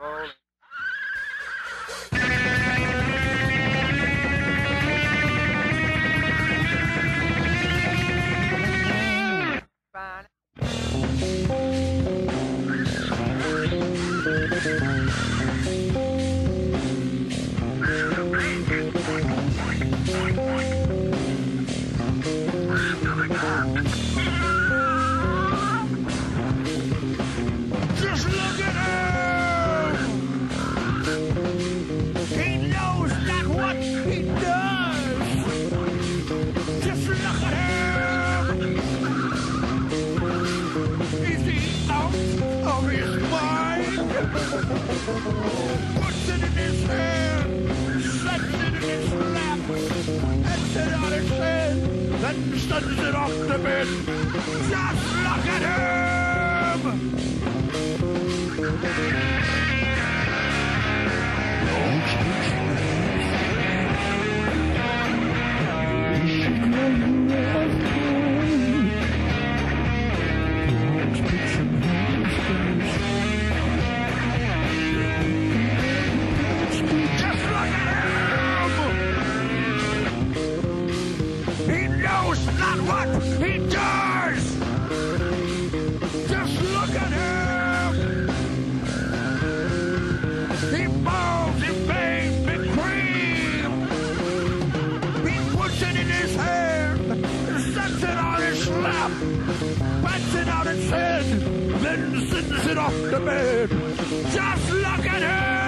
Just look at him! He knows not what he does! Just look at him! Is he out of his mind? Puts it in his hand, sets it in his lap, heads it on his head, then sends it off to bed. Just look at him! Just look at him! He knows not what he does! Just look at him! He moves in vain with cream! He puts it in his hand, sets it on his lap, pats it on his head, then sends it off to bed. Just look at him!